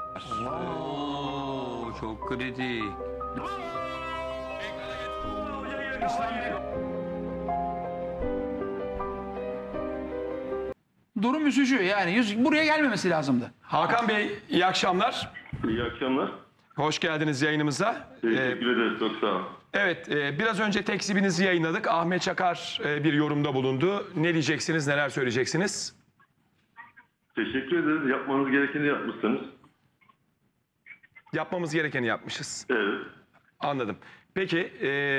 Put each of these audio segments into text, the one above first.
Oo, çok kritik. Durum üzücü yani. Buraya gelmemesi lazımdı. Hakan Bey iyi akşamlar. İyi akşamlar. Hoş geldiniz yayınımıza. Teşekkür ederiz. Çok sağ olun. Evet, biraz önce tekzibinizi yayınladık. Ahmet Çakar bir yorumda bulundu. Ne diyeceksiniz, neler söyleyeceksiniz? Teşekkür ederiz. Yapmanız gerekeni yapmışsınız. Yapmamız gerekeni yapmışız. Evet. Anladım. Peki,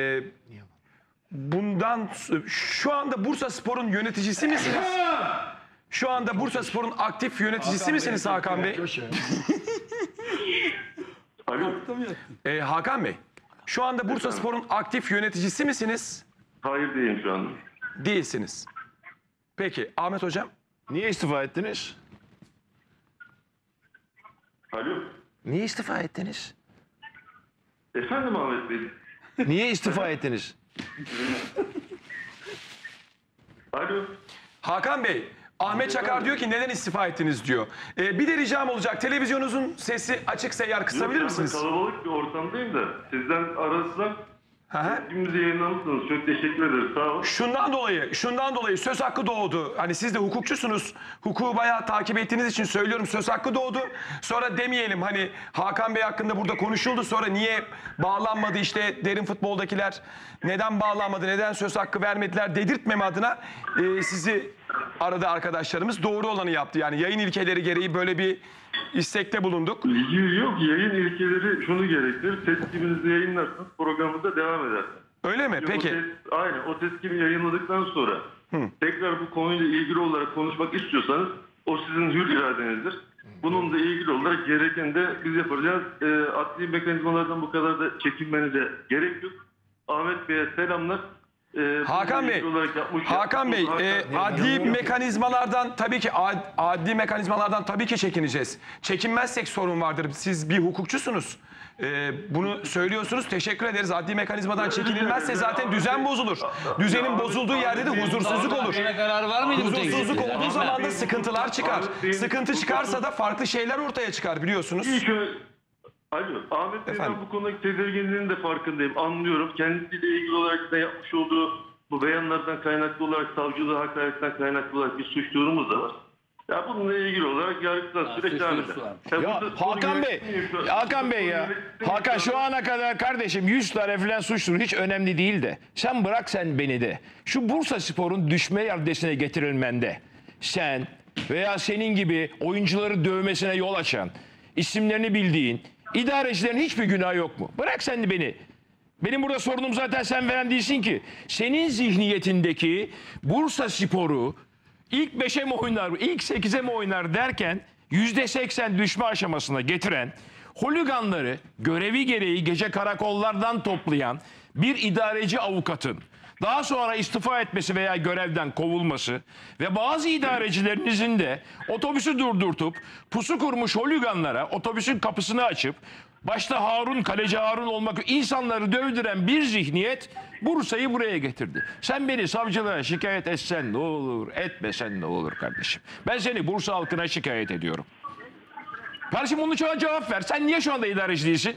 şu anda Bursaspor'un yöneticisi misiniz? Şu anda Bursaspor'un aktif yöneticisi misiniz Hakan Bey? Alo. Hakan Bey, şu anda Bursaspor'un aktif yöneticisi misiniz? Hayır diyeyim şu an. Değilsiniz. Peki, Ahmet Hocam? Niye istifa ettiniz? Alo. Niye istifa ettiniz? Efendim Ahmet Bey. Niye istifa ettiniz? Alo. Hakan Bey, Ahmet Çakar diyor ki neden istifa ettiniz diyor. Bir de ricam olacak. Televizyonunuzun sesi açık seyyar kısabilir Yok, misiniz? Kalabalık bir ortamdayım da sizden arasından Hı hı. tepkimizi yayınlamışsınız. Çok teşekkür ederiz. Sağ olun. Şundan dolayı söz hakkı doğdu. Hani siz de hukukçusunuz. Hukuku bayağı takip ettiğiniz için söylüyorum, söz hakkı doğdu. Sonra demeyelim hani Hakan Bey hakkında burada konuşuldu. Sonra niye bağlanmadı işte derin futboldakiler neden bağlanmadı, neden söz hakkı vermediler dedirtmem adına sizi aradı arkadaşlarımız. Doğru olanı yaptı. Yani yayın ilkeleri gereği böyle bir istekte bulunduk. Yok, yayın ilkeleri şunu gerektirir. Tepkimizi yayınlarsınız. Programımıza devam eder. Öyle mi? Peki. Aynen. O tepkimi yayınladıktan sonra tekrar bu konuyla ilgili olarak konuşmak istiyorsanız o sizin hür iradenizdir. Bununla ilgili olarak gereken de biz yapacağız. Adli mekanizmalardan bu kadar da çekinmenize gerek yok. Ahmet Bey'e selamlar. Hakan Bey, adli mekanizmalardan tabii ki çekineceğiz. Çekinmezsek sorun vardır. Siz bir hukukçusunuz. Bunu söylüyorsunuz. Teşekkür ederiz. Adli mekanizmadan çekinilmezse zaten düzen bozulur. Düzenin bozulduğu yerde de huzursuzluk olur. Karar var mıydı bu Huzursuzluk tekzipte? olduğu zaman da sıkıntılar çıkar. Sıkıntı çıkarsa da farklı şeyler ortaya çıkar biliyorsunuz. Alo, Ahmet Bey Efendim? ben bu konudaki tedirginliğinin de farkındayım. Anlıyorum. Kendisiyle ilgili olarak da yapmış olduğu bu beyanlardan kaynaklı olarak savcılığa hakaretten kaynaklı olarak bir suç durumumuz da var. Ya bununla ilgili olarak yargısal süreç devam eder. Ya Hakan Bey ya. Hakan şu ana kadar kardeşim 100 tane falan suçtur hiç önemli değil de. Sen bırak sen beni de. Şu Bursaspor'un düşme yerdesine getirilmende sen veya senin gibi oyuncuları dövmesine yol açan, isimlerini bildiğin idarecilerin hiçbir günahı yok mu? Bırak sen de beni. Benim burada sorunum zaten sen veren değilsin ki. Senin zihniyetindeki Bursaspor'u ilk 5'e mi oynar, ilk 8'e mi oynar derken %80 düşme aşamasına getiren, holiganları görevi gereği gece karakollardan toplayan bir idareci avukatın daha sonra istifa etmesi veya görevden kovulması ve bazı idarecilerinizin de otobüsü durdurtup pusu kurmuş holiganlara otobüsün kapısını açıp başta Harun, kaleci Harun olmak üzere insanları dövdüren bir zihniyet Bursa'yı buraya getirdi. Sen beni savcılığa şikayet etsen ne olur, etmesen ne olur kardeşim. Ben seni Bursa halkına şikayet ediyorum. Kardeşim bunun için cevap ver. Sen niye şu anda idareci değilsin?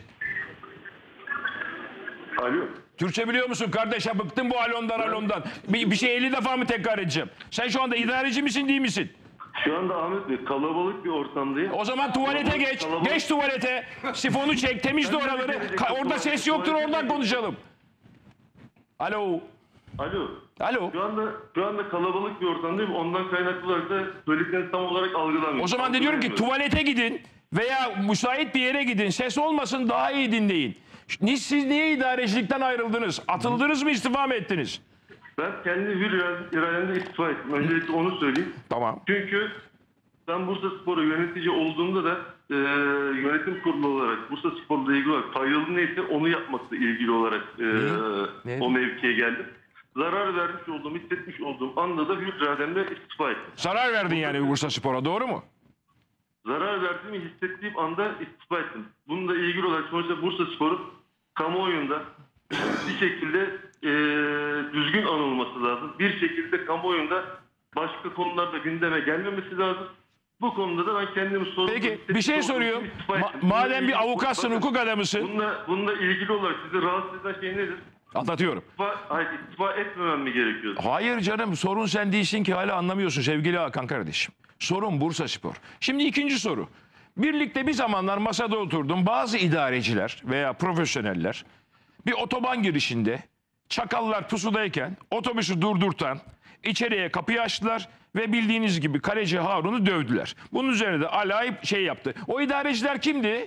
Alo. Türkçe biliyor musun kardeş? Ya bıktım bu alondan. Bir şey 50 defa mı tekrar edeceğim? Sen şu anda idareci misin değil misin? Şu anda Ahmet Bey kalabalık bir ortamdayım. O zaman tuvalete geç. Kalabalık. Geç tuvalete. Sifonu çek. Temizle oraları. Orada ses yoktur oradan konuşalım. Alo. Alo. Alo. Şu anda kalabalık bir ortamdayım. Ondan kaynaklı olarak da söyledikleriniz tam olarak algılamıyorum. O zaman da diyorum ki tuvalete gidin veya müsait bir yere gidin. Ses olmasın daha iyi dinleyin. Siz niye idarecilikten ayrıldınız? Atıldınız mı istifa mı ettiniz? Ben kendi hür irademde istifa ettim. Öncelikle onu söyleyeyim. Tamam. Çünkü ben Bursaspor'a yönetici olduğumda da yönetim kurulu olarak Bursaspor'la ilgili olarak faydalı neyse onu yapmakla ilgili olarak o mevkiye geldim. Zarar vermiş olduğum, hissetmiş olduğum anda da hür irademde istifa ettim. Zarar verdin yani Bursaspor'a, doğru mu? Zarar verdiğimi hissettiğim anda istifa ettim. Bununla ilgili olarak sonuçta Bursaspor'un kamuoyunda bir şekilde düzgün anılması lazım. Bir şekilde kamuoyunda başka konularda gündeme gelmemesi lazım. Bu konuda da ben kendimi sorumlu. Peki bir şey soruyorum. Madem bir avukatsın, hukuk adamısın. Bununla ilgili olarak sizi rahatsız eden şey nedir? Anlatıyorum. İstifa etmemem mi gerekiyor? Hayır canım, sorun sen değilsin ki, hala anlamıyorsun sevgili Hakan kardeşim. Sorun Bursaspor. Şimdi ikinci soru. Birlikte bir zamanlar masada oturdum. Bazı idareciler veya profesyoneller bir otoban girişinde çakallar pusudayken otobüsü durdurtan, içeriye kapıyı açtılar ve bildiğiniz gibi kaleci Harun'u dövdüler. Bunun üzerine de alay şey yaptı. O idareciler kimdi?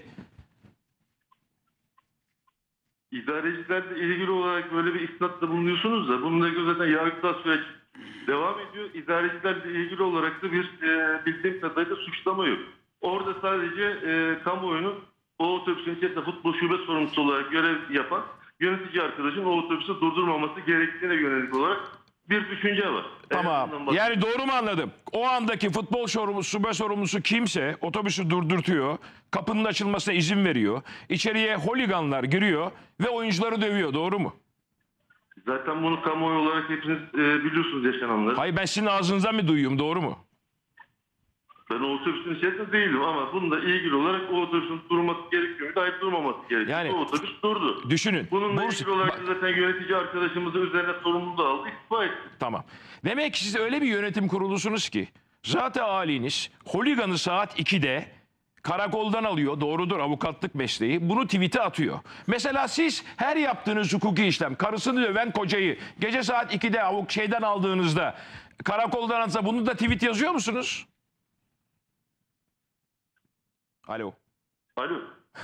İdarecilerle ilgili olarak böyle bir isnatta bulunuyorsunuz da bununla ilgili zaten yargısal süreç devam ediyor. İdarecilerle ilgili olarak da bir bildiğim kadarıyla suçlama yok. Orada sadece kamuoyunun o otobüsün içerisinde futbol şube sorumlusu olarak görev yapan yönetici arkadaşın o otobüsü durdurmaması gerektiğine yönelik olarak bir düşünce var. Tamam. Yani doğru mu anladım? O andaki futbol şube sorumlusu kimse otobüsü durdurtuyor, kapının açılmasına izin veriyor, içeriye holiganlar giriyor ve oyuncuları dövüyor. Doğru mu? Zaten bunu kamuoyu olarak hepiniz biliyorsunuz yaşananları. Hayır, ben sizin ağzınızdan mı duyuyorum? Doğru mu? Ben o otobüsün içerisinde değildim ama bununla ilgili olarak o otobüsün durması gerekiyor. Hayır, durmaması gerekiyor. Yani, o otobüs durdu. Düşünün. Bununla ilgili olarak zaten yönetici arkadaşımızı üzerine sorumluluğu aldı, istifa etti. Tamam. Demek ki siz öyle bir yönetim kurulusunuz ki zaten haliniz holiganı saat 2'de karakoldan alıyor. Doğrudur, avukatlık mesleği. Bunu tweet'e atıyor. Mesela siz her yaptığınız hukuki işlem, karısını döven kocayı gece saat 2'de şeyden aldığınızda, karakoldan atsa, bunu da tweet yazıyor musunuz? Alo. Alo.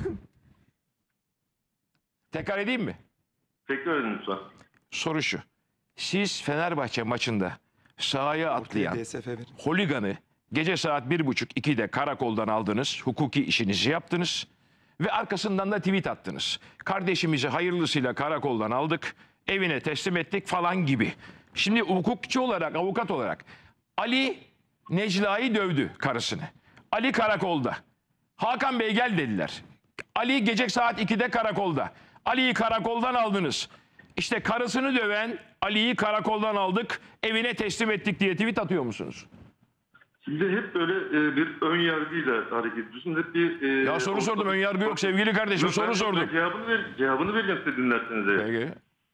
Tekrar edeyim mi? Tekrar edin lütfen. Soru şu. Siz Fenerbahçe maçında sahaya atlayan holiganı gece saat 1.30-2'de karakoldan aldınız. Hukuki işinizi yaptınız. Ve arkasından da tweet attınız. Kardeşimizi hayırlısıyla karakoldan aldık. Evine teslim ettik falan gibi. Şimdi hukukçu olarak, avukat olarak Ali Necla'yı dövdü, karısını. Ali karakolda. Hakan Bey gel dediler. Ali gece saat 2'de karakolda. Ali'yi karakoldan aldınız. İşte karısını döven Ali'yi karakoldan aldık, evine teslim ettik diye tweet atıyor musunuz? Şimdi hep böyle bir ön yargıyla hareket ediyorsun. Hep bir Ya soru sordum, ön yargı yok sevgili kardeşim, soru sordum. Cevabını vereceğim size dinlerseniz eğer. Peki.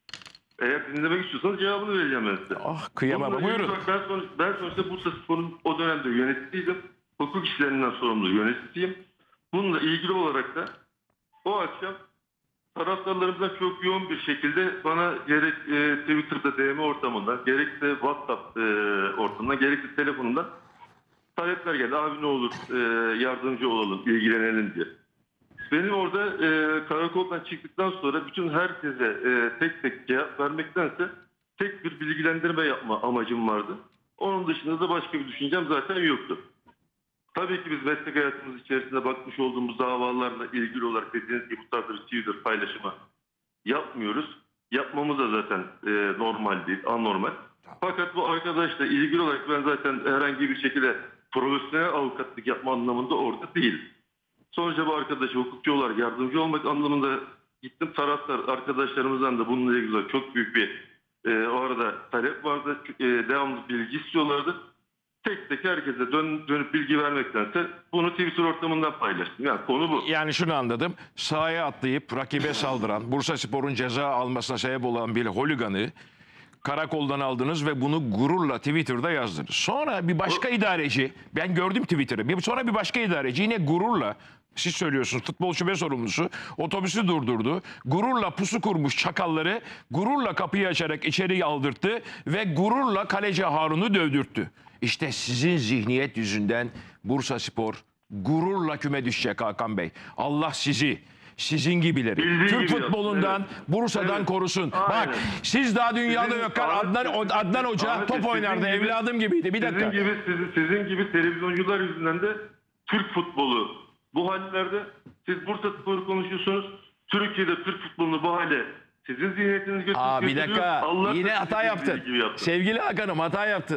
Eğer dinlemek istiyorsanız cevabını vereceğim ben size. Ah kıyamam. Bununla ilgili Buyurun. olarak ben sonuçta Bursaspor'un o dönemde yöneticiydim. Hukuk işlerinden sorumlu yöneticiyim. Bununla ilgili olarak da o akşam taraftarlarımızdan çok yoğun bir şekilde bana gerek Twitter'da DM ortamından, gerekse WhatsApp ortamından, gerekse telefonundan talepler geldi. Abi ne olur yardımcı olalım, ilgilenelim diye. Benim orada karakoldan çıktıktan sonra bütün herkese tek tek cevap vermektense tek bir bilgilendirme yapma amacım vardı. Onun dışında da başka bir düşüncem zaten yoktu. Tabii ki biz meslek hayatımız içerisinde bakmış olduğumuz davalarla ilgili olarak dediğiniz gibi bu tarz bir Twitter paylaşımı yapmıyoruz. Yapmamız da zaten normal değil, anormal. Fakat bu arkadaşla ilgili olarak ben zaten herhangi bir şekilde profesyonel avukatlık yapma anlamında orada değilim. Sonuçta bu arkadaşa hukukçu olarak yardımcı olmak anlamında gittim. Taraftar arkadaşlarımızdan da bununla ilgili olarak çok büyük bir o arada talep vardı. Devamlı bilgi istiyorlardı. Tek tek herkese dönüp bilgi vermektense bunu Twitter ortamından paylaştım. Yani konu bu. Yani şunu anladım. Sahaya atlayıp rakibe saldıran, Bursaspor'un ceza almasına sebep olan bir holiganı karakoldan aldınız ve bunu gururla Twitter'da yazdınız. Sonra bir başka idareci, ben gördüm Twitter'ı. Sonra bir başka idareci yine gururla, siz söylüyorsunuz futbol şube sorumlusu, otobüsü durdurdu. Gururla pusu kurmuş çakalları gururla kapıyı açarak içeri aldırttı ve gururla kaleci Harun'u dövdürttü. İşte sizin zihniyet yüzünden Bursaspor gururla küme düşecek Hakan Bey. Allah sizi, sizin gibileri, Bildiği Türk gibi futbolundan, evet. Bursa'dan Evet. korusun. Aynen. Bak siz daha dünyada Sizin- yokken Adnan Hoca Ahmet top Bey, oynardı, sizin gibi- evladım gibiydi. Bir dakika. Sizin gibi televizyoncular yüzünden de Türk futbolu bu hallerde siz Bursaspor'u konuşuyorsunuz. Türkiye'de Türk futbolunu bu hale sizin zihniyetiniz götürüyor. Bir dakika. Allah Yine da hata sizin yaptın. dediği gibi yaptı. Sevgili Hakan'ım, hata yaptın.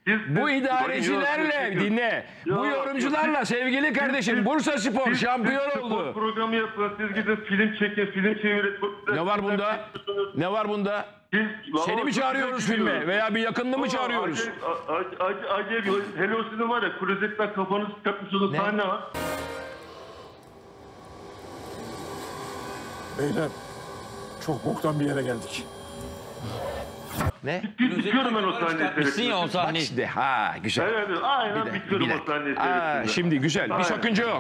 Bu idarecilerle dinle. Bu yorumcularla sevgili kardeşim Bursa Spor şampiyon spor oldu. programı yapın. Siz gidin film çekin, film çevirin. Ne var bunda? Ne var bunda? Seni mi çağırıyoruz filme veya bir yakınını mı çağırıyoruz? Acayip. Hele o sizin var ya, klozetten kafanızı takmış olan sahne var. Beyler çok boktan bir yere geldik. Ne? Bitiyorum ben o sahneyi. Bitsin ya o Bak sahneyi. işte ha güzel. Evet, aynen bitiyorum o sahneyi. Şimdi güzel bir sakınca yok.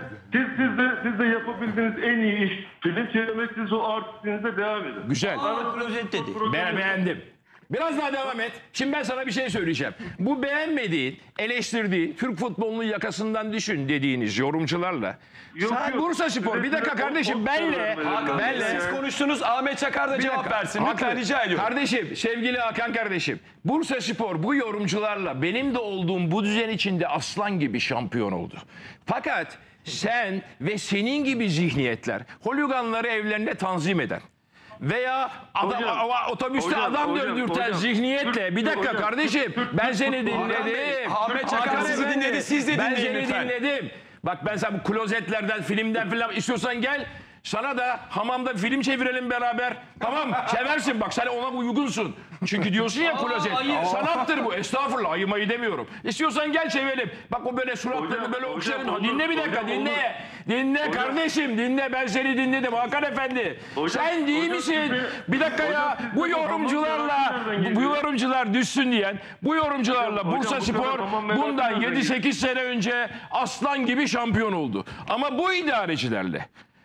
Siz de yapabildiğiniz en iyi iş film çevirmek, siz o artistinize devam edin. Güzel. Klozet dedi. Ben beğendim. Biraz daha devam et. Şimdi ben sana bir şey söyleyeceğim. Bu beğenmediğin, eleştirdiğin, Türk futbolunun yakasından düşün dediğiniz yorumcularla. Sen Bursa Spor, bir dakika kardeşim benle. Siz konuştunuz, Ahmet Çakar da cevap versin. Lütfen Haklı. rica ediyorum. Kardeşim, sevgili Hakan kardeşim. Bursa Spor bu yorumcularla benim de olduğum bu düzen içinde aslan gibi şampiyon oldu. Fakat sen ve senin gibi zihniyetler, holiganları evlerinde tanzim eden veya otobüste adam döndürten zihniyetle bir dakika kardeşim ben seni dinledim. Ahmet Çakar Hakan sizi Efendi, dinledi, siz de ben dinleyin seni lütfen. dinledim. Bak ben sana bu klozetlerden, filmden falan istiyorsan gel. Sana da hamamda film çevirelim beraber. Tamam seversin bak sen ona uygunsun. Çünkü diyorsun ya klozet. Sanattır bu. Estağfurullah ayımayı demiyorum. İstiyorsan gel çevirelim. Bak o böyle suratlarını böyle okşarın. Dinle bir dakika dinle. Dinle kardeşim dinle ben seni dinledim Hakan Efendi. Sen değil misin? Bir dakika ya bu yorumcularla bu yorumcular düşsün diyen bu yorumcularla Bursa Spor bundan 7-8 sene önce aslan gibi şampiyon oldu. Ama bu idarecilerle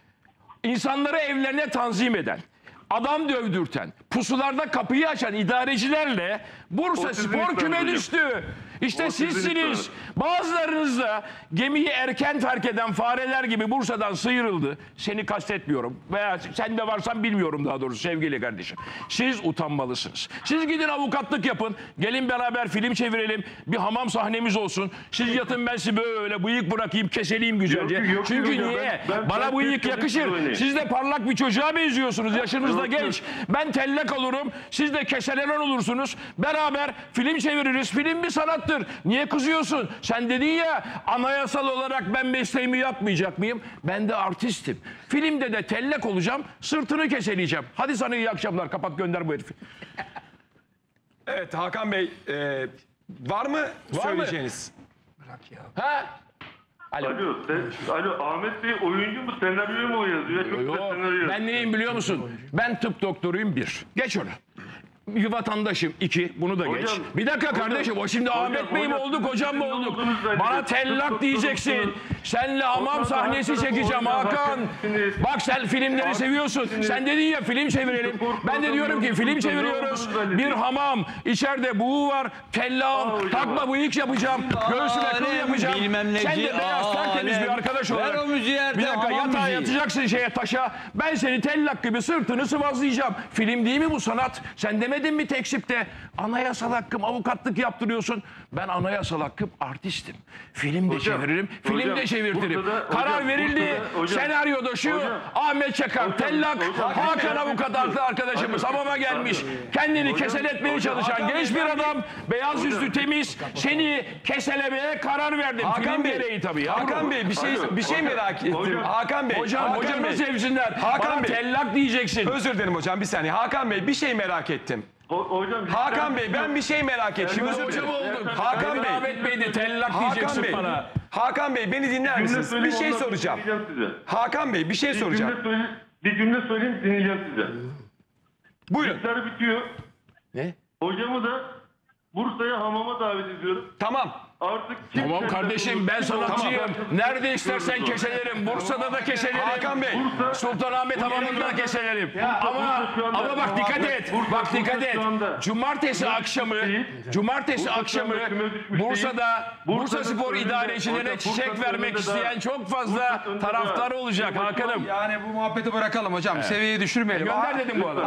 İnsanları evlerine tanzim eden, adam dövdürten, pusularda kapıyı açan idarecilerle Bursa Spor küme düştü. İşte sizsiniz. Bazılarınız da gemiyi erken terk eden fareler gibi Bursa'dan sıyrıldı. Seni kastetmiyorum. Veya sen de varsan bilmiyorum daha doğrusu sevgili kardeşim. Siz utanmalısınız. Siz gidin avukatlık yapın. Gelin beraber film çevirelim. Bir hamam sahnemiz olsun. Siz yatın ben sizi böyle bıyık bırakayım, keseleyim güzelce. Yok, Çünkü hocam, niye? ben Bana bıyık yakışır. Siz de parlak bir çocuğa benziyorsunuz. Yaşınız da genç. Ben tellak olurum. Siz de keselenen olursunuz. Beraber film çeviririz. Film bir sanattır. Niye kızıyorsun? Sen dedin ya anayasal olarak ben mesleğimi yapmayacak mıyım? Ben de artistim. Filmde de tellak olacağım. Sırtını keseleyeceğim. Hadi sana iyi akşamlar. Kapat gönder bu herifi. Evet Hakan Bey, var mı söyleyeceğiniz? Ha? Alo. Alo Ahmet Bey oyuncu mu, senaryo mu yazıyor? Çok Yo, da senaryo. ben neyim biliyor musun? Ben tıp doktoruyum bir. Geç onu. Bir vatandaşım iki. Bunu da geç. Hocam, Bir dakika kardeşim. O şimdi Ahmet Bey mi olduk, hocam mı olduk? Bana tellak diyeceksin. Senle hamam sahnesi çekeceğim Hakan. Bak sen filmleri seviyorsun. Sen dedin ya film çevirelim. Ben de diyorum ki film çeviriyoruz. Bir hamam. İçeride buğu var. Tellağım. Takma bıyık yapacağım. Göğsüme kıl yapacağım. Sen de beyaz tertemiz bir arkadaş olarak. Ver o müziği Bir Ertem, dakika hamam yatağa müziği. yatacaksın şeye taşa. Ben seni tellak gibi sırtını sıvazlayacağım. Film değil mi bu sanat? Sen demedin mi tekşipte? Anayasal hakkım avukatlık yaptırıyorsun. Ben anayasal hakkım artistim. Film de çeviririm. Film de çevirtirim. Karar verildi. Senaryoda şu. Ahmet Çakar tellak. Hakan avukat arkadaşımız hamama gelmiş. Kendini keseletmeye çalışan genç bir adam. Beyaz yüzlü temiz. Seni keselemeye karar verdim. Film gereği tabii. Hakan Bey bir şey merak ettim. Hakan Bey. Hocamı sevsinler. Hakan Bana Bey. tellak diyeceksin. Özür dilerim hocam bir saniye. Hakan Bey bir şey merak ettim. Hocam, Hakan Bey ben bir şey merak ettim. Özür Hocam dilerim. oldum. Hakan Bey. Ahmet Bey de tellak Hakan diyeceksin Bey. bana. Hakan Bey beni dinler misiniz? Bir şey soracağım. Hakan Bey bir şey soracağım. Bir cümle söyleyeyim dinleyeceğim size. Buyurun. İşler bitiyor. Ne? Hocamı da Bursa'ya hamama davet ediyorum. Tamam. Artık Tamam kardeşim ben sanatçıyım. Nerede istersen keselerim. Bursa'da da keselerim. Hakan Bey. Sultanahmet Hamamı'nda da keselerim. Ama bak dikkat et. Bak dikkat et. Cumartesi akşamı Bursa'da Bursa Spor idarecilerine çiçek vermek isteyen çok fazla taraftar olacak Hakan'ım. Yani bu muhabbeti bırakalım hocam. Seviyeyi düşürmeyelim. Gönder dedim bu adam.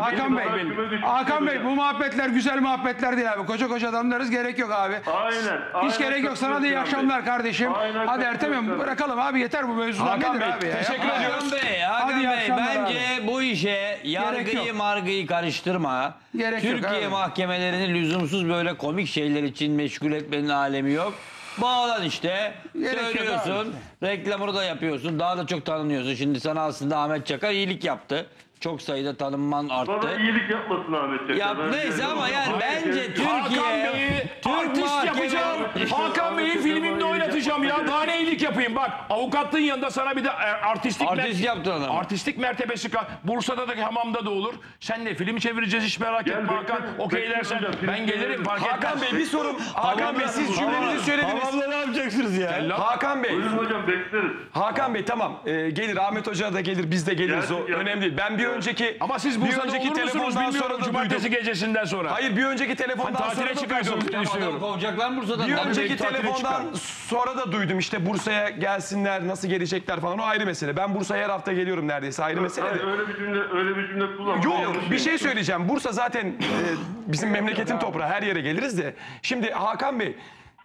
Hakan Bey bu muhabbetler güzel muhabbetler değil abi. Koca adamlarız gerek yok abi. Aynen. Hiç gerek yok, sana da iyi akşamlar kardeşim. Aynen, Hadi katılıyorum. Ertem'im bırakalım abi, yeter bu mevzular Hakan nedir Bey, abi ya? teşekkür ediyoruz. Hakan Hadi iyi Bey akşamlar bence bu işe yargıyı yok. margıyı karıştırma. Gerek yok Türkiye abi. mahkemelerini lüzumsuz böyle komik şeyler için meşgul etmenin alemi yok. Bağlan işte. Gerek yok Söylüyorsun. Reklamını da yapıyorsun. Daha da çok tanınıyorsun. Şimdi sana aslında Ahmet Çakar iyilik yaptı. Çok sayıda tanınman Bana arttı. iyilik yapmasın Ahmet Çakar. Yap Ben neyse diyorum. ama yani bence Hakan Türkiye Bey'i Türk artist yapacağım. mahkemeleri Hakan Bey'i filmimde oynatacağım ya. Daha ne iyilik yapayım bak. Avukatlığın yanında sana bir de artistlik Artist yaptın adamı. Artistlik mertebesi Bursa'da da hamamda da olur. Senle film çevireceğiz, hiç merak Gel, etme Hakan. beklerim, Okey beklerim dersen hocam, film ben gelirim, çevirelim. fark Hakan etmez. Bey bir sorum. Hakan Bey siz cümlenizi söylediniz. Hamamda ne yapacaksınız ya? Hakan Bey. Buyurun hocam bekleriz. Hakan Bey tamam. Gelir Ahmet Hoca da gelir, biz de geliriz. O Gelsin, gelsin. önemli değil. Ben bir önceki Ama siz bir Bursa'da önceki olur musunuz telefondan bilmiyorum sonra da cumartesi duydum. gecesinden sonra. Hayır bir önceki telefondan Hani sonra tatile da çıkarsınız duydum. diye düşünüyorum. Kovacaklar mı Bursa'dan? Bir Tabii. önceki tatile telefondan çıkar. sonra da duydum işte Bursa'ya gelsinler, nasıl gelecekler falan, o ayrı mesele. Ben Bursa'ya her hafta geliyorum neredeyse, ayrı mesele Hayır, de. öyle bir cümle kullanma. Yok Yanlış bir şey söyleyeceğim. Bursa zaten bizim memleketin toprağı, her yere geliriz de. Şimdi Hakan Bey,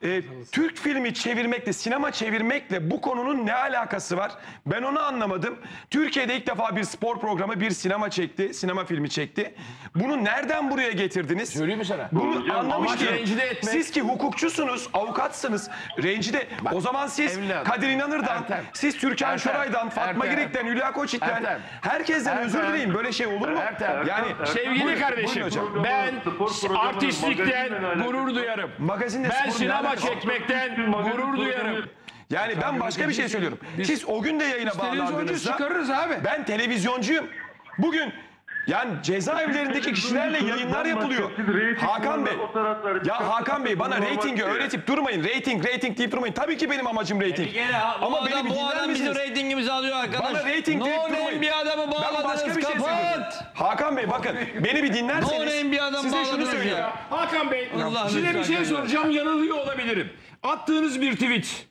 Türk filmi çevirmekle, sinema çevirmekle bu konunun ne alakası var? Ben onu anlamadım. Türkiye'de ilk defa bir spor programı bir sinema çekti, sinema filmi çekti. Bunu nereden buraya getirdiniz? Söyleyeyim mi sana? Bunu Hocam, anlamış amaç değilim. rencide etmek. Siz ki hukuksçusunuz, avukatsınız. Rencide. O zaman siz evladım. Kadir İnanır'dan, Ertem. siz Türkan Ertem. Şoray'dan, Fatma Ertem. Girik'ten, Hülya Koçyiğit'ten, Ertem. herkesten özür Ertem. dileyin. Böyle şey olur mu? Ertem. Yani Sevgili Buyurun, kardeşim, buyurun hocam. ben Spor programı, artistlikten magazinle gurur alakalı. duyarım. Magazinle Ben sporun ne sinema alakası var? çekmekten gurur duyarım. Yani ben başka bir şey söylüyorum. Siz o gün de yayına Televizyoncu bağlandığınızda çıkarırız abi. ben televizyoncuyum. Bugün yani cezaevlerindeki kişilerle yayınlar yapılıyor. Hakan Bey. Ya Hakan Bey bana reytingi öğretip durmayın. Reyting deyip durmayın. Tabii ki benim amacım reyting. Ama beni bir bu dinler adam bizim misiniz? reytingimizi alıyor arkadaş. Bana reyting deyip No name durmayın. bir adamı Ben başka bağladınız, bir şey söylüyorum. kapat. Hakan Bey bakın beni bir dinlerseniz No name bir adam size şunu bağladınız söylüyorum. ya. Hakan Bey, Allah size bir lütfen şey gönder. soracağım, yanılıyor olabilirim. Attığınız bir tweet.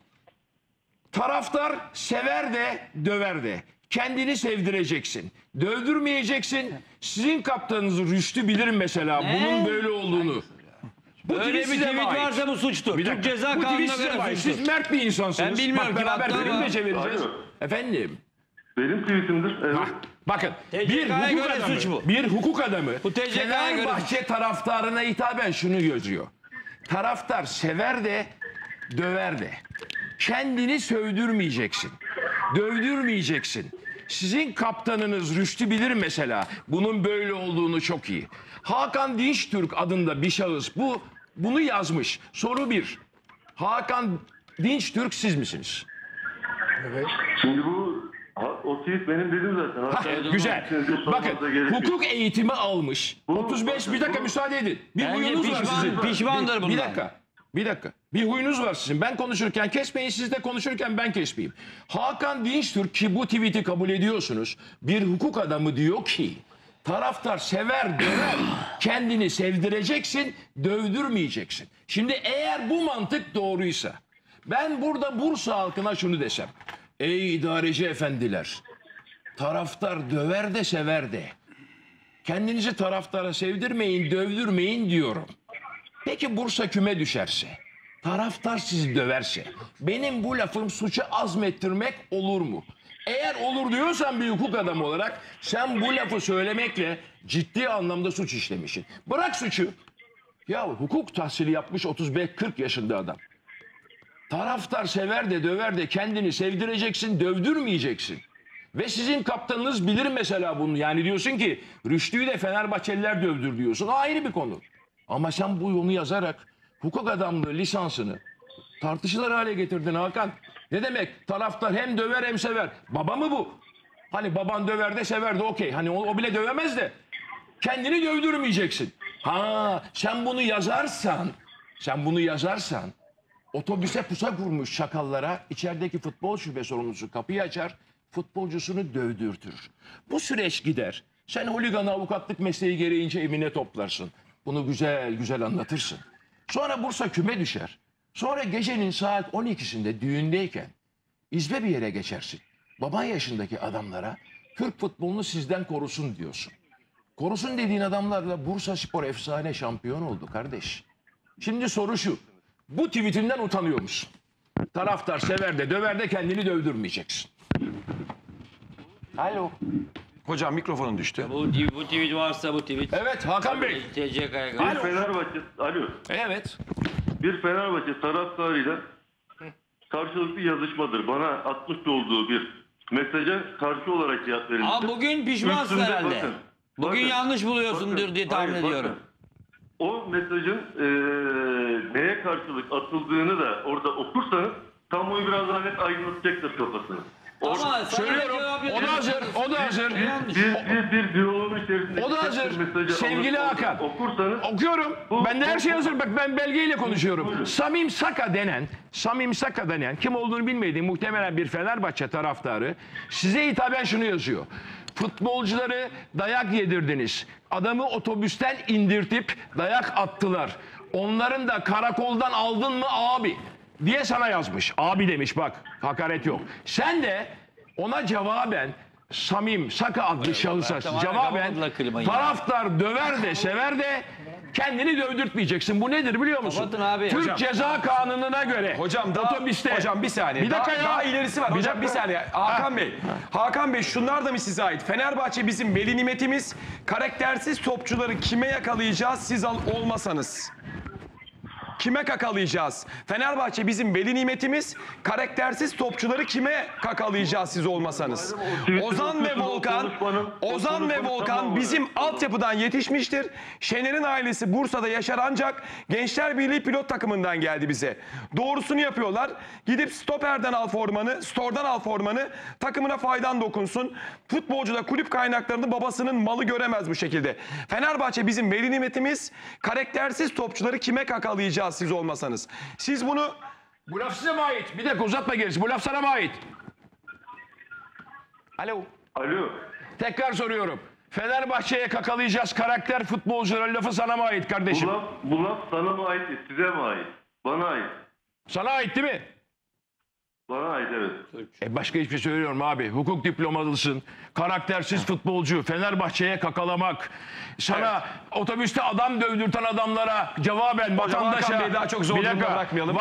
Taraftar sever de döver de. Kendini sevdireceksin. Dövdürmeyeceksin. Sizin kaptanınız Rüştü bilir mesela bunun böyle olduğunu. Bu Öyle bir size tweet ait. varsa bu suçtur. Bir Türk dakika. Ceza Bu tweet Kanunu'na size göre ait. suçtur. Siz mert bir insansınız. Ben bilmiyorum Bak, ki, beraber hatta film ama- de çevireceğiz. Hayır. Efendim. Benim tweetimdir. Evet. Bakın TCK'ya bir hukuk göre adamı, suç bu. bir hukuk adamı Bu TCK'ya göre Fenerbahçe taraftarına hitaben şunu yazıyor. Taraftar sever de döver de. Kendini sövdürmeyeceksin. Dövdürmeyeceksin. Sizin kaptanınız Rüştü bilir mesela. Bunun böyle olduğunu çok iyi. Hakan Dinçtürk adında bir şahıs bunu yazmış. Soru 1. Hakan Dinçtürk siz misiniz? Şimdi o tweet benim dedim zaten. Hah, güzel. Bakın hukuk eğitimi almış. 35 bir dakika müsaade edin. Bir Bence huyunuz var sizin. pişmandır Bir bundan. dakika. Bir dakika. Bir huyunuz var sizin. Ben konuşurken kesmeyin, siz de konuşurken ben kesmeyeyim. Hakan Dinçtürk ki bu tweet'i kabul ediyorsunuz. Bir hukuk adamı diyor ki taraftar sever döver. Kendini sevdireceksin, dövdürmeyeceksin. Şimdi eğer bu mantık doğruysa ben burada Bursa halkına şunu desem. Ey idareci efendiler. Taraftar döver de sever de. Kendinizi taraftara sevdirmeyin, dövdürmeyin diyorum. Peki Bursa küme düşerse, taraftar sizi döverse, benim bu lafım suçu azmettirmek olur mu? Eğer olur diyorsan bir hukuk adamı olarak sen bu lafı söylemekle ciddi anlamda suç işlemişsin. Bırak suçu. Ya hukuk tahsili yapmış 35-40 yaşında adam. Taraftar sever de döver de kendini sevdireceksin, dövdürmeyeceksin. Ve sizin kaptanınız bilir mesela bunu. Yani diyorsun ki Rüştü'yü de Fenerbahçeliler dövdür diyorsun. O ayrı bir konu. Ama sen bu yolu yazarak hukuk adamlığı lisansını tartışılır hale getirdin Hakan. Ne demek? Taraftar hem döver hem sever. Baba mı bu? Hani baban döver de sever de okey. Hani o bile dövemez de. Kendini dövdürmeyeceksin. Ha, sen bunu yazarsan otobüse pusa kurmuş çakallara içerideki futbol şube sorumlusu kapıyı açar, futbolcusunu dövdürtür. Bu süreç gider. Sen holigan avukatlık mesleği gereğince evine toplarsın. Bunu güzel güzel anlatırsın. Sonra Bursa küme düşer. Sonra gecenin saat 12'sinde düğündeyken izbe bir yere geçersin. Baban yaşındaki adamlara Türk futbolunu sizden korusun diyorsun. Korusun dediğin adamlarla Bursaspor efsane şampiyon oldu kardeş. Şimdi soru şu. Bu tweetinden utanıyor musun? Taraftar sever de döver de kendini dövdürmeyeceksin. Alo. Hocam mikrofonun düştü. Bu tweet varsa bu tweet. Evet Hakan Bey. TCK'ya Bir Fenerbahçe, alo. Evet. Bir Fenerbahçe taraftarıyla karşılıklı yazışmadır. Bana atmış olduğu bir mesaja karşı olarak cevap verilmiştir. Aa, bugün pişmansın Üstünde herhalde. bakın. Bugün Bakın. yanlış buluyorsundur diye tahmin Hayır, bakın. ediyorum. O mesajın neye karşılık atıldığını da orada okursanız kamuoyu biraz daha net aydınlatacaktır kafasını. Ama sana Söylüyorum. cevap O da hazır. O da hazır. Yanlış. Bir diyaloğun içerisinde O da hazır. mesajı Sevgili alıp Hakan. okursanız Okuyorum. Bende her şey hazır. Bak ben belgeyle konuşuyorum. Samim Saka denen kim olduğunu bilmediğim muhtemelen bir Fenerbahçe taraftarı size hitaben şunu yazıyor. Futbolcuları dayak yedirdiniz. Adamı otobüsten indirtip dayak attılar. Onların da karakoldan aldın mı abi diye sana yazmış. Abi demiş bak, hakaret yok. Sen de ona cevaben Samim Saka adlı şahısa tamamen cevaben kapattılar klimayı. taraftar döver de sever de kendini dövdürtmeyeceksin. Bu nedir biliyor musun? Kapatın abi. Türk Hocam. Ceza Kanunu'na göre Hocam daha, otobüste. hocam bir saniye. Bir dakika daha ya. ilerisi var. Hocam bir saniye. Hakan Bey. Hakan Bey şunlar da mı size ait? Fenerbahçe bizim veli nimetimiz. Karaktersiz topçuları kime yakalayacağız siz olmasanız? Kime kakalayacağız? Fenerbahçe bizim veli nimetimiz. Karaktersiz topçuları kime kakalayacağız siz olmasanız? Ozan ve Volkan bizim altyapıdan yetişmiştir. Şener'in ailesi Bursa'da yaşar ancak Gençler Birliği pilot takımından geldi bize. Doğrusunu yapıyorlar. Gidip stoperden al formanı, store'dan al formanı, takımına faydan dokunsun. Futbolcu da kulüp kaynaklarını babasının malı göremez bu şekilde. Fenerbahçe bizim veli nimetimiz. Karaktersiz topçuları kime kakalayacağız siz olmasanız? Siz bunu... Bu laf size mi ait? Bir dakika uzatma gerisi. Bu laf sana mı ait? Alo. alo. Tekrar soruyorum. Fenerbahçe'ye kakalayacağız karakter futbolcuların lafı sana mı ait kardeşim? Bu laf sana mı ait, size mi ait? Bana ait. Sana ait değil mi? Bana ait, evet. Başka hiçbir şey söylüyorum abi. Hukuk diplomalısın. Karaktersiz futbolcu. Fenerbahçe'ye kakalamak. Sana otobüste adam dövdürten adamlara cevaben vatandaşa. Hakan Bey daha çok zor Bir dakika. durumda bırakmayalım.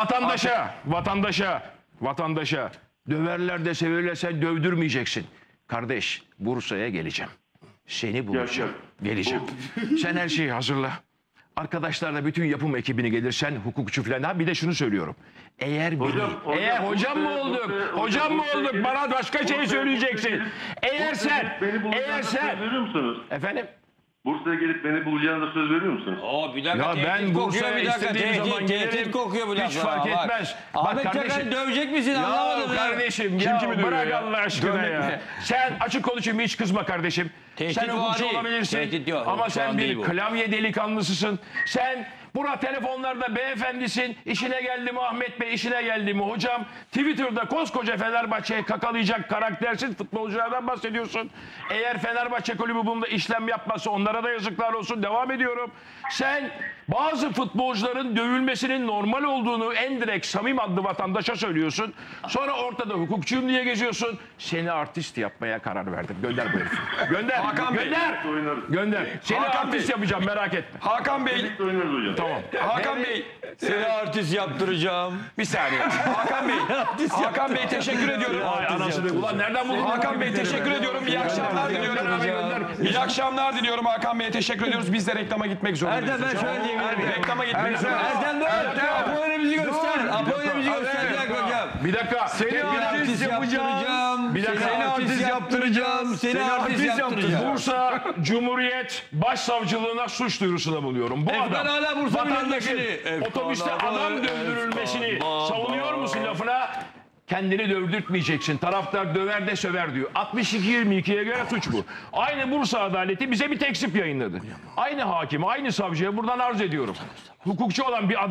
Vatandaşa. Döverler de severler sen dövdürmeyeceksin. Kardeş Bursa'ya geleceğim. Seni bulacağım. Geleceğim. Sen her şeyi hazırla. Arkadaşlarla bütün yapım ekibini gelir. Sen hukukçu falan. Ha bir de şunu söylüyorum. Eğer hocam mı olduk? Hocam mı olduk? Bana başka şey söyleyeceksin. Eğer sen söz veriyor musunuz? efendim Bursa'ya gelip beni bulacağınıza söz veriyor musunuz? Oo, bir dakika, ya tehdit ben kokuyor, Bursa'ya bir dakika, istediğim zaman tehdit gelirim. kokuyor bu Hiç laflar. fark Bak. etmez. Ahmet Bak Çakar'ı kardeşim. dövecek misin Ya anlamadım ya. kardeşim Kim ya kimi dövüyor bırak ya? Allah aşkına Dövmek ya. ne? Sen açık konuşayım hiç kızma kardeşim. Tehdit Sen hukukçu var değil. olabilirsin Tehdit yok. ama Şu sen an değil bir bu. klavye delikanlısısın. Sen bura telefonlarda beyefendisin. İşine geldi mi Ahmet Bey, işine geldi mi hocam? Twitter'da koskoca Fenerbahçe'ye kakalayacak karaktersiz futbolculardan bahsediyorsun. Eğer Fenerbahçe kulübü bunda işlem yapmazsa onlara da yazıklar olsun. Devam ediyorum. Sen bazı futbolcuların dövülmesinin normal olduğunu en direkt Samim adlı vatandaşa söylüyorsun. Sonra ortada hukukçuyum diye geziyorsun. Seni artist yapmaya karar verdim. Gönder bu herifi. Gönder. Hakan Bey. Gönder. Oynarız. Gönder. Seni Hakan artist Bey. yapacağım merak etme. Hakan Bey. Birlikte oynarız hocam. Tamam. Hakan Bey. Seni artist yaptıracağım. Bir saniye. Hakan Bey. Hakan Bey teşekkür ediyorum. Ay anasını. Ulan nereden buldun? Hakan Bey teşekkür ediyorum. İyi akşamlar diliyorum. İyi akşamlar diliyorum Hakan Bey'e teşekkür ediyoruz. Biz de reklama gitmek zorundayız. Ertem ben şöyle diyeyim. Reklama gitmek zorundayız. Ertem dur. Apo önümüzü göster. Apo önümüzü göster. Bir dakika hocam. Bir dakika. Seni artist yaptıracağım. Bir dakika. Seni artist yaptıracağım. Seni artist yaptıracağım. Bursa Cumhuriyet Başsavcılığına suç duyurusunda buluyorum. Bu Efkan adam hala Bursa vatandaşın milletvekili. otobüste Efkan adam abi, dövdürülmesini Efkan savunuyor baba. musun lafına? Kendini dövdürtmeyeceksin. Taraftar döver de söver diyor. 62-22'ye göre suç bu. Aynı Bursa Adaleti bize bir tekzip yayınladı. Aynı hakime, aynı savcıya buradan arz ediyorum. Hukukçu olan bir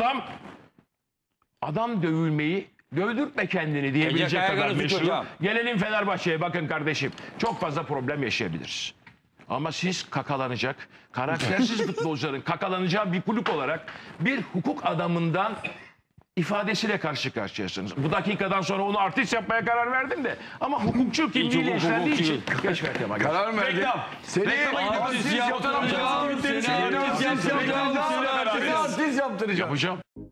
adam dövülmeyi dövdürtme kendini diyebilecek TCK'ya kadar göre suç meşru. hocam. Gelelim Fenerbahçe'ye bakın kardeşim. Çok fazla problem yaşayabiliriz. Ama siz kakalanacak, karaktersiz futbolcuların kakalanacağı bir kulüp olarak bir hukuk adamından ifadesiyle karşı karşıyasınız. Bu dakikadan sonra onu artist yapmaya karar verdim de. Ama hukukçu kimliğiyle işlendiği için. Geç ver Kemal. Karar mı verdin? Reklama Artist yaptıracağım. Seni artist yaptıracağım. Yapacağım.